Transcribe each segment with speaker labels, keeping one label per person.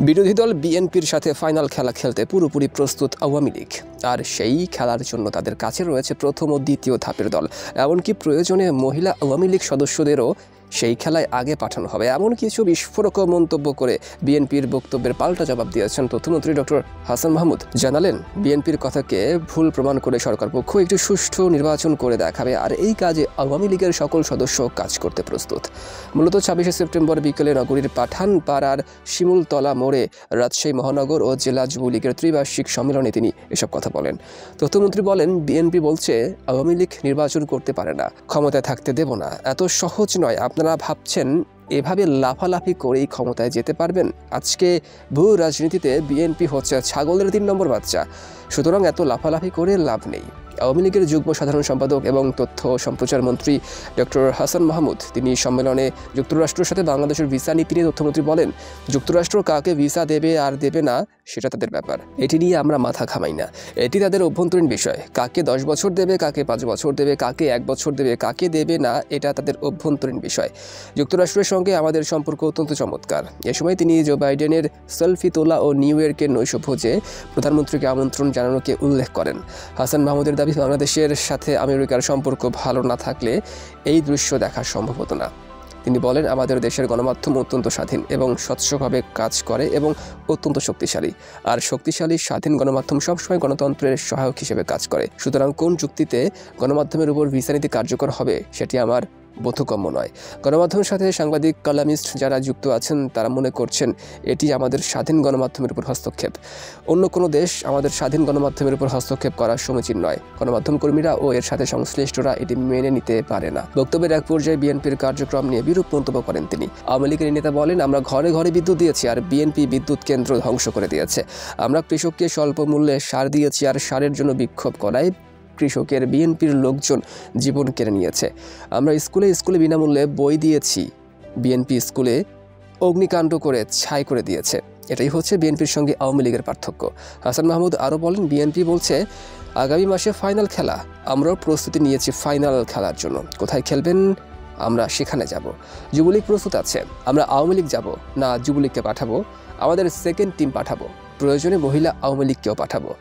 Speaker 1: বিরোধী দল বিএনপির সাথে ফাইনাল খেলা খেলতে পুরোপুরি প্রস্তুত আওয়ামী লীগ। আর সেই খেলার জন্য তাদের কাছে রয়েছে প্রথম ও দ্বিতীয় ধাপের দল। এমনকি প্রয়োজনে মহিলা আওয়ামী লীগ সদস্যদেরও সেই খেলায় আগে পাঠানো হবে, এমন কিছু বিস্ফোরক মন্তব্য করে বিএনপির বক্তব্যের পাল্টা জবাব দিয়েছেন তথ্যমন্ত্রী ডক্টর হাসান মাহমুদ। জানালেন, বিএনপির কথাকে ভুল প্রমাণ করে সরকার পক্ষ একটি সুষ্ঠু নির্বাচন করে দেখাবে, আর এই কাজে আওয়ামী লীগের সকল সদস্য কাজ করতে প্রস্তুত। মূলত 26শে সেপ্টেম্বর বিকেলে নগরীর পাঠানপাড়ার শিমুলতলা মোড়ে রাজশাহী মহানগর ও জেলা যুবলীগের ত্রিবার্ষিক সম্মেলনে তিনি এসব কথা বলেন। তথ্যমন্ত্রী বলেন, বিএনপি বলছে আওয়ামী লীগ নির্বাচন করতে পারে না, ক্ষমতায় থাকতে দেব না। এত সহজ নয়। আপনারা ভাবছেন এভাবে লাফালাফি করেই ক্ষমতায় যেতে পারবেন? আজকে ভূ রাজনীতিতে বিএনপি হচ্ছে ছাগলের 3 নম্বর বাচ্চা, সুতরাং এত লাফালাফি করে লাভ নেই। আওয়ামী লীগের যুগ্ম সাধারণ সম্পাদক এবং তথ্য সম্প্রচার মন্ত্রী ডক্টর হাসান মাহমুদ তিনি সম্মেলনে যুক্তরাষ্ট্রের সাথে বাংলাদেশের ভিসা নীতি নিয়ে তথ্যমন্ত্রী বলেন, যুক্তরাষ্ট্র কাকে ভিসা দেবে আর দেবে না সেটা তাদের ব্যাপার, এটি নিয়ে আমরা মাথা ঘামাই না। এটি তাদের অভ্যন্তরীণ বিষয়। কাকে 10 বছর দেবে, কাকে 5 বছর দেবে, কাকে 1 বছর দেবে, কাকে দেবে না, এটা তাদের অভ্যন্তরীণ বিষয়। যুক্তরাষ্ট্রের সঙ্গে আমাদের সম্পর্ক অত্যন্ত চমৎকার। এ সময় তিনি জো বাইডেনের সেলফি তোলা ও নিউ ইয়র্কের নৈশভোজে প্রধানমন্ত্রীকে আমন্ত্রণ জানানোকে উল্লেখ করেন। হাসান মাহমুদের দাবি, বাংলাদেশের সাথে আমেরিকার সম্পর্ক ভালো না থাকলে এই দৃশ্য দেখা সম্ভব হতো না। তিনি বলেন, আমাদের দেশের গণমাধ্যম অত্যন্ত স্বাধীন এবং স্বচ্ছভাবে কাজ করে এবং অত্যন্ত শক্তিশালী। আর শক্তিশালী স্বাধীন গণমাধ্যম সবসময় গণতন্ত্রের সহায়ক হিসেবে কাজ করে। সুতরাং কোন যুক্তিতে গণমাধ্যমের উপর ভিসা নীতি কার্যকর হবে সেটি আমার বোধগম্য নয়। গণমাধ্যমের সাথে সাংবাদিক, কলামিস্ট যারা যুক্ত আছেন তারা মনে করছেন এটি আমাদের স্বাধীন গণমাধ্যমের উপর হস্তক্ষেপ। অন্য কোনো দেশ আমাদের স্বাধীন গণমাধ্যমের উপর হস্তক্ষেপ করা সমীচীন নয়। গণমাধ্যম কর্মীরা ও এর সাথে সংশ্লিষ্টরা এটি মেনে নিতে পারে না। বক্তব্যের এক পর্যায়ে বিএনপির কার্যক্রম নিয়ে বিরূপ মন্তব্য করেন তিনি। আওয়ামী লীগের নেতা বলেন, আমরা ঘরে ঘরে বিদ্যুৎ দিয়েছি আর বিএনপি বিদ্যুৎ কেন্দ্র ধ্বংস করে দিয়েছে। আমরা কৃষককে স্বল্প মূল্যে সার দিয়েছি আর সারের জন্য বিক্ষোভ করায় কৃষকের বিএনপির লোকজন জীবন কেড়ে নিয়েছে। আমরা স্কুলে স্কুলে বিনামূল্যে বই দিয়েছি, বিএনপি স্কুলে অগ্নিকাণ্ড করে ছাই করে দিয়েছে। এটাই হচ্ছে বিএনপির সঙ্গে আওয়ামী লীগের পার্থক্য। হাসান মাহমুদ আরও বলেন, বিএনপি বলছে আগামী মাসে ফাইনাল খেলা, আমরাও প্রস্তুতি নিয়েছি ফাইনাল খেলার জন্য। কোথায় খেলবেন আমরা সেখানে যাব। যুবলীগ প্রস্তুত আছে। আমরা আওয়ামী লীগ যাব না, যুবলীগকে পাঠাবো, আমাদের সেকেন্ড টিম পাঠাবো, প্রয়োজনে মহিলা আওয়ামী লীগকেও পাঠাবো।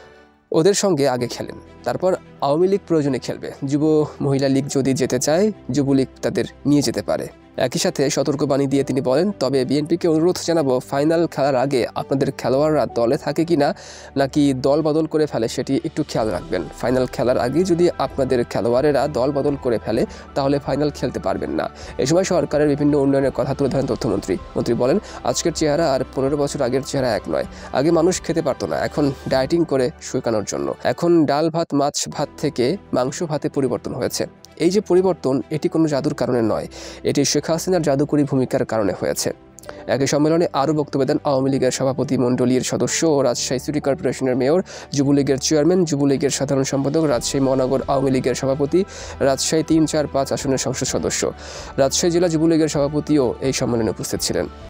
Speaker 1: ওদের সঙ্গে আগে খেলেন, তারপর আওয়ামী লীগ প্রয়োজনে খেলবে। যুব মহিলা লীগ যদি যেতে চায়, যুবলীগ তাদের নিয়ে যেতে পারে। একই সাথে সতর্কবাণী দিয়ে তিনি বলেন, তবে বিএনপিকে অনুরোধ জানাবো, ফাইনাল খেলার আগে আপনাদের খেলোয়াড়রা দলে থাকে কিনা নাকি দল বদল করে ফেলে সেটি একটু খেয়াল রাখবেন। ফাইনাল খেলার আগে যদি আপনাদের খেলোয়াড়েরা দল বদল করে ফেলে তাহলে ফাইনাল খেলতে পারবেন না। এ সময় সরকারের বিভিন্ন উন্নয়নের কথা তুলে ধরেন তথ্যমন্ত্রী। মন্ত্রী বলেন, আজকের চেহারা আর 15 বছর আগের চেহারা এক নয়। আগে মানুষ খেতে পারতো না, এখন ডায়েটিং করে শুকানোর জন্য। এখন ডাল ভাত মাছ ভাত থেকে মাংস ভাতে পরিবর্তন হয়েছে। এই যে পরিবর্তন, এটি কোনো জাদুর কারণে নয়, এটি শেখ হাসিনার জাদুকরী ভূমিকার কারণে হয়েছে। একই সম্মেলনে আরও বক্তব্য দেন আওয়ামী লীগের সভাপতি মণ্ডলীর সদস্য ও রাজশাহী সিটি কর্পোরেশনের মেয়র, যুবলীগের চেয়ারম্যান, যুবলীগের সাধারণ সম্পাদক, রাজশাহী মহানগর আওয়ামী লীগের সভাপতি, রাজশাহী 3, 4, 5 আসনের সংসদ সদস্য, রাজশাহী জেলা যুবলীগের সভাপতিও এই সম্মেলনে উপস্থিত ছিলেন।